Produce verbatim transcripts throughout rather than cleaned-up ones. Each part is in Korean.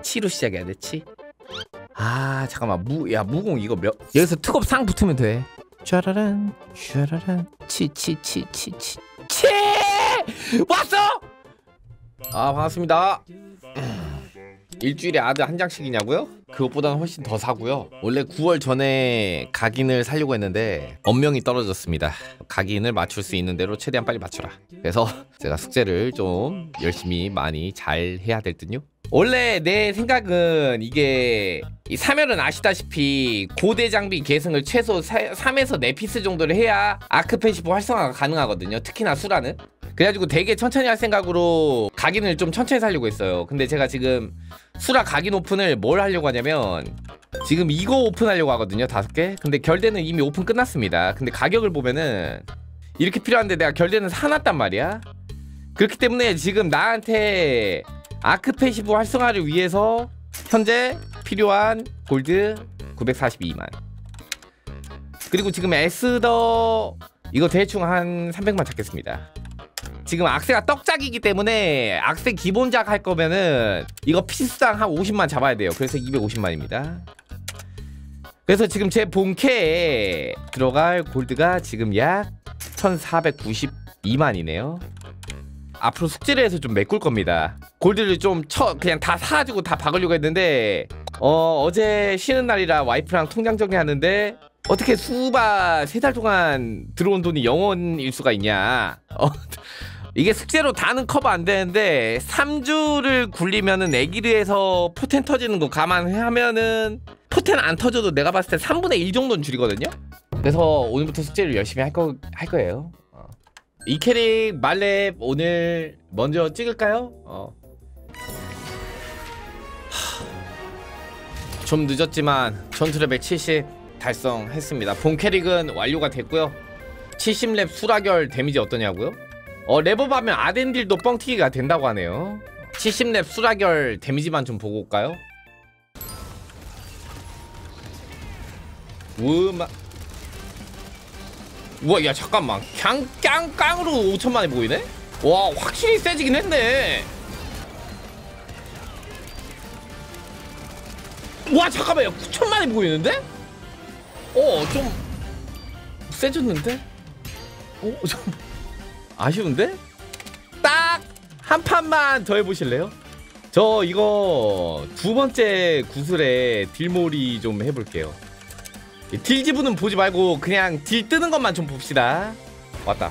치로 시작해야 돼. 치. 아 잠깐만 무 야 무공 이거 몇 여기서 특업 상 붙으면 돼. 슈라란 슈라란 치 치 치 치 치 치 왔어. 아 반갑습니다. 일주일에 아드 한 장씩이냐고요? 그것보다는 훨씬 더 사고요. 원래 구월 전에 각인을 사려고 했는데 엄명이 떨어졌습니다. 각인을 맞출 수 있는 대로 최대한 빨리 맞춰라. 그래서 제가 숙제를 좀 열심히 많이 잘 해야 될 듯요. 원래 내 생각은 이게 사멸은 아시다시피 고대 장비 계승을 최소 삼에서 네 피스 정도를 해야 아크 패시브 활성화가 가능하거든요. 특히나 수라는. 그래가지고 되게 천천히 할 생각으로 각인을 좀 천천히 살려고 했어요. 근데 제가 지금 수라 각인 오픈을 뭘 하려고 하냐면 지금 이거 오픈하려고 하거든요. 다섯 개. 근데 결대는 이미 오픈 끝났습니다. 근데 가격을 보면은 이렇게 필요한데 내가 결대는 사놨단 말이야. 그렇기 때문에 지금 나한테 아크 패시브 활성화를 위해서 현재 필요한 골드 구백사십이만. 그리고 지금 에스더 이거 대충 한 삼백만 찾겠습니다. 지금 악세가 떡작이기 때문에 악세 기본작 할 거면은 이거 피스당 한 오십만 잡아야 돼요. 그래서 이백오십만입니다. 그래서 지금 제 본캐에 들어갈 골드가 지금 약 천사백구십이만이네요. 앞으로 숙제를 해서 좀 메꿀 겁니다. 골드를 좀 쳐 그냥 다 사가지고 다 박으려고 했는데 어 어제 쉬는 날이라 와이프랑 통장 정리하는데 어떻게 수바 세 달 동안 들어온 돈이 영원일 수가 있냐. 어, 이게 숙제로 다는 커버 안 되는데 삼 주를 굴리면은 애기르에서 포텐 터지는 거 감안하면은 포텐 안 터져도 내가 봤을 때 삼분의 일 정도는 줄이거든요. 그래서 오늘부터 숙제를 열심히 할 거 할 거예요. 어. 이 캐릭 말렙 오늘 먼저 찍을까요? 어. 하... 좀 늦었지만 전투 레벨 칠십 달성했습니다. 본 캐릭은 완료가 됐고요. 칠십 렙 수라결 데미지 어떠냐고요? 어 레버하면 아덴딜도 뻥튀기가 된다고 하네요. 칠십 렙 수라결 데미지만 좀 보고 올까요? 우마 우와 야 잠깐만 그냥 깡깡으로 오천만에 보이네? 와 확실히 세지긴 했네. 와 잠깐만 야 구천만에 보이는데? 어 좀 세졌는데? 어 좀 아쉬운데? 딱 한 판만 더 해보실래요? 저 이거 두 번째 구슬에 딜몰이 좀 해볼게요. 딜 지분은 보지 말고 그냥 딜 뜨는 것만 좀 봅시다. 왔다.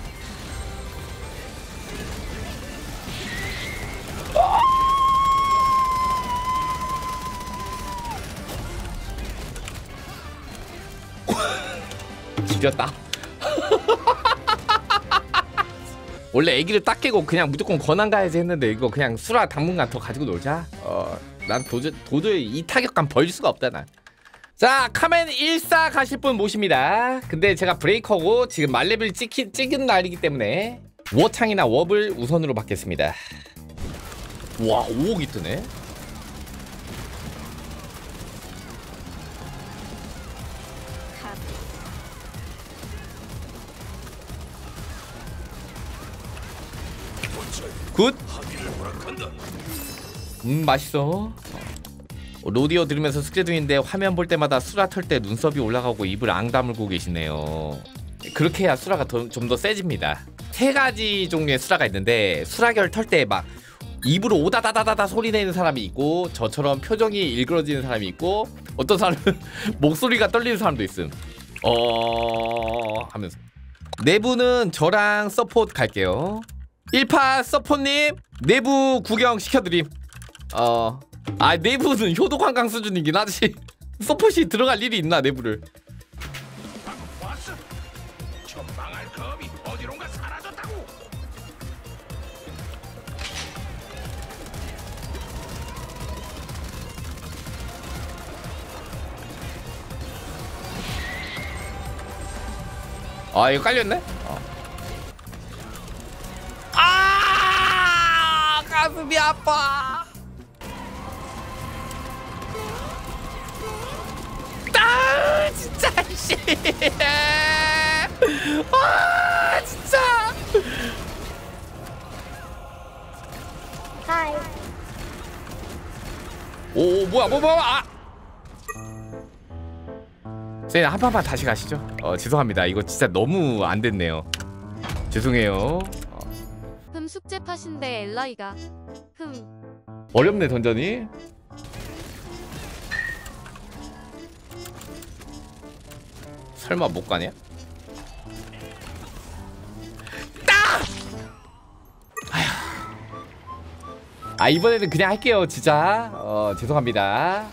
뒤졌다. 원래 애기를 딱 깨고 그냥 무조건 권한 가야지 했는데 이거 그냥 수라 당분간 더 가지고 놀자. 어, 난 도저히, 도저히 이 타격감 버릴 수가 없다 난. 자 카멘 일사 가실 분 모십니다. 근데 제가 브레이커고 지금 말레벨 찍히, 찍은 날이기 때문에 워창이나 엷을 우선으로 받겠습니다. 와 오억이 뜨네. 굿. 음 맛있어. 로디오 들으면서 숙제 중인데 화면 볼 때마다 수라 털 때 눈썹이 올라가고 입을 앙 다물고 계시네요. 그렇게 해야 수라가 좀 더 세집니다. 세 가지 종류의 수라가 있는데 수라결 털 때 막 입으로 오다다다다다 소리 내는 사람이 있고 저처럼 표정이 일그러지는 사람이 있고 어떤 사람은 목소리가 떨리는 사람도 있음. 어... 하면서 내부는 저랑 서포트 갈게요. 일 파 서포님 내부 구경 시켜드림. 어... 아 내부는 효도 관광 수준이긴 하지. 서폿이 들어갈 일이 있나 내부를. 아 이거 깔렸네? 어. 아 가슴이 아파. 아 진짜 씨. 아 진짜. 하이. 오 뭐야 뭐 뭐야 아 선생님 한 판만 다시 가시죠. 어 죄송합니다. 이거 진짜 너무 안 됐네요. 죄송해요. 어. 흠 숙제 팟인데 엘라이가 흠 어렵네 던전이. 설마 못 가냐? 따! 아휴. 아 이번에는 그냥 할게요 진짜. 어 죄송합니다.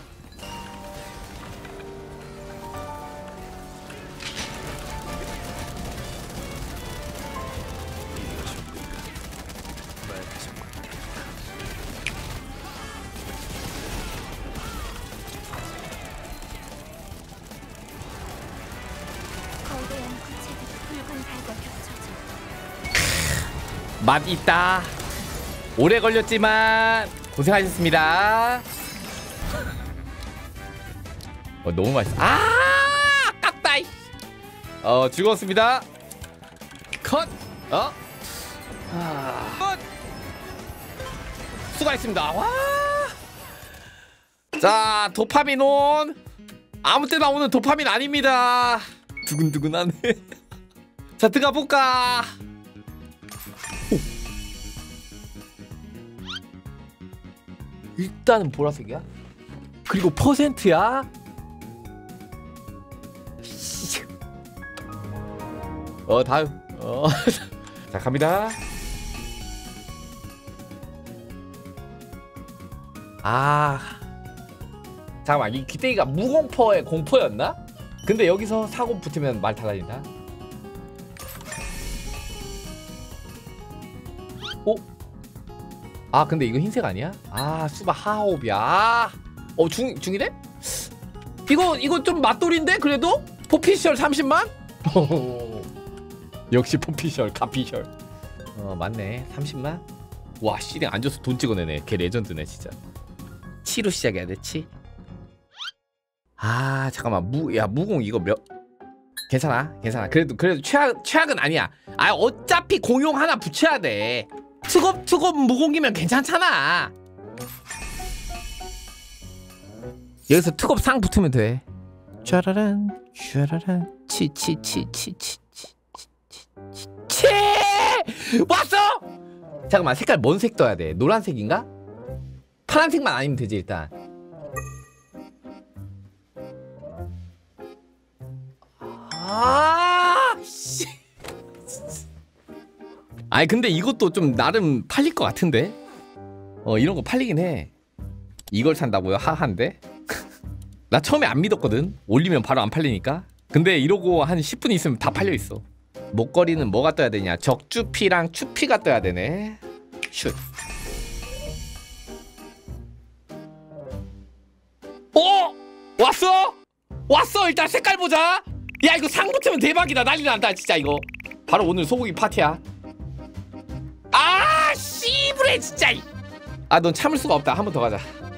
거대한 구체들이 붉은 달과 겹쳐져 맛 있다. 오래 걸렸지만 고생하셨습니다. 어 너무 맛있어. 아 아깝다. 어 즐거웠습니다. 컷. 어? 아. 컷. 수고하셨습니다. 와. 자 도파민온. 아무 때나 오는 도파민 아닙니다. 두근두근하네. 자 들어가 볼까. 일단은 보라색이야. 그리고 퍼센트야. 어 다음. 어. 자 갑니다. 아 잠깐만 이 기대기가 무공포의 공포였나? 근데 여기서 사고 붙으면 말 달라진다. 어? 아 근데 이거 흰색 아니야? 아 수바 하옵이야. 어 중, 중이래? 이거 이거 좀 맛돌인데 그래도? 포피셜 삼십만? 역시 포피셜 가피셜. 어 맞네 삼십만? 와 씨랭 앉아서 돈 찍어내네. 걔 레전드네 진짜. 치로 시작해야 돼 치. 아 잠깐만 무 야 무공 이거 몇 괜찮아 괜찮아. 그래도 그래도 최악 최악은 아니야. 아 어차피 공용 하나 붙여야 돼. 투겁 투겁 무공이면 괜찮잖아. 여기서 투겁 상 붙으면 돼. 짜라란 짜라란 치치치치치치치 왔어. 잠깐만 색깔 뭔 색 떠야 돼? 노란색인가? 파란색만 아니면 되지 일단. 아, 씨. 아니 근데 이것도 좀 나름 팔릴 것 같은데. 어 이런 거 팔리긴 해. 이걸 산다고요? 하한데? 나 처음에 안 믿었거든. 올리면 바로 안 팔리니까. 근데 이러고 한 십 분 있으면 다 팔려 있어. 목걸이는 뭐가 떠야 되냐? 적주피랑 추피가 떠야 되네. 슛. 어? 왔어? 왔어. 일단 색깔 보자. 야 이거 상 붙으면 대박이다. 난리 난다 진짜 이거. 바로 오늘 소고기 파티야. 아 씨부레 진짜. 아 넌 참을 수가 없다. 한 번 더 가자.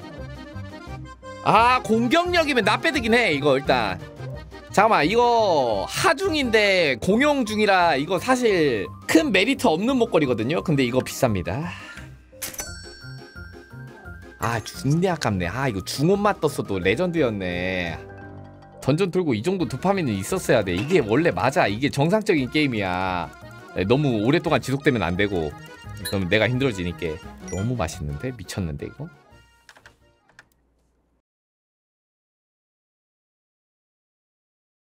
아 공격력이면 나 빼드긴 해 이거 일단. 잠깐만 이거 하중인데 공용 중이라 이거 사실 큰 메리트 없는 목걸이거든요. 근데 이거 비쌉니다. 아 중대 아깝네. 아 이거 중온맛 떴어도 레전드였네. 던전 돌고 이 정도 도파민은 있었어야 돼. 이게 원래 맞아. 이게 정상적인 게임이야. 너무 오랫동안 지속되면 안 되고 그러면 내가 힘들어지니까. 너무 맛있는데? 미쳤는데 이거?